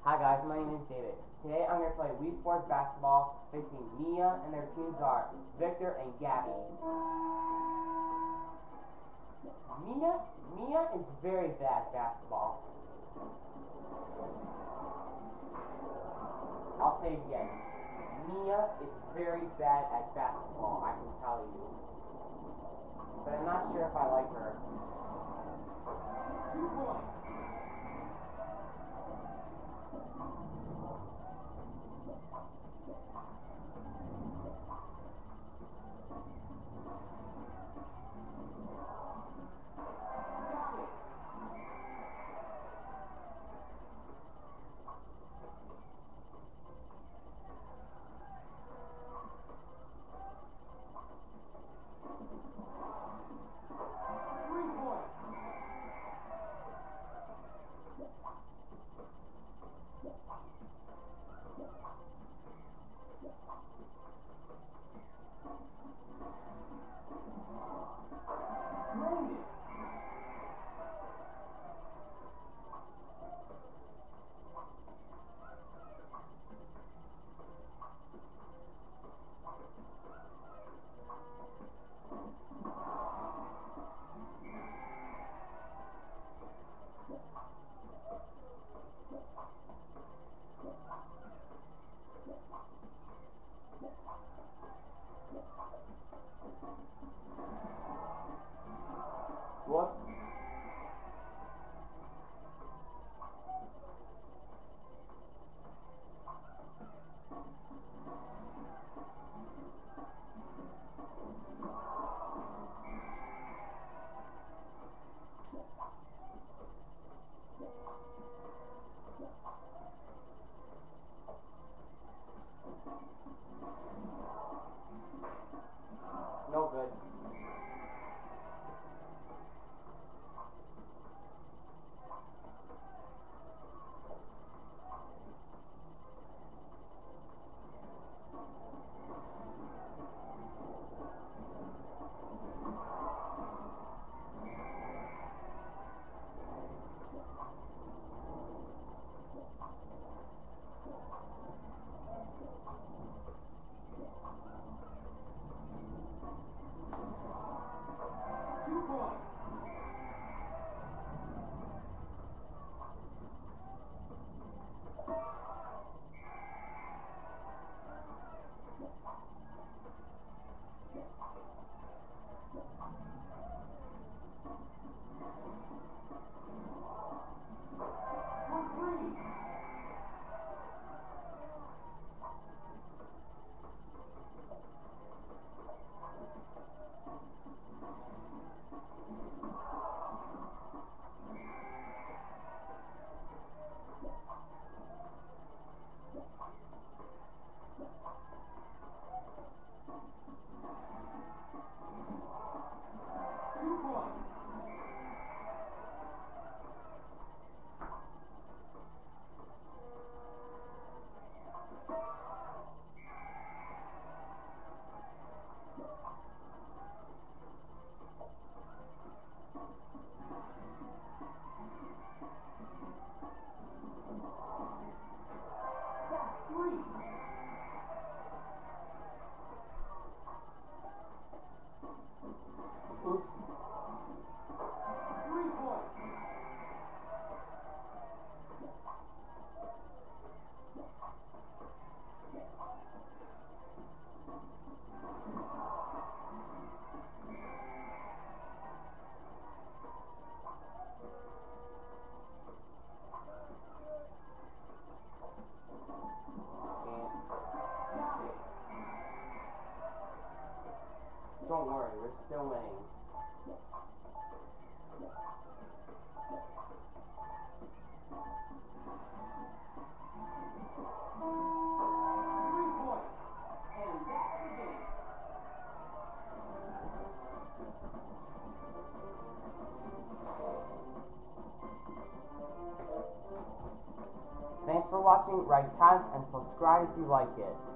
Hi guys, my name is David. Today I'm going to play Wii Sports Basketball facing Mia, and their teams are Victor and Gabby. Mia is very bad at basketball. I'll say it again. Mia is very bad at basketball, I can tell you. But I'm not sure if I like her. 2 points. Whoops. No good. Oops. 3 points. Don't worry, we're still winning. Thanks for watching, write comments, and subscribe if you like it.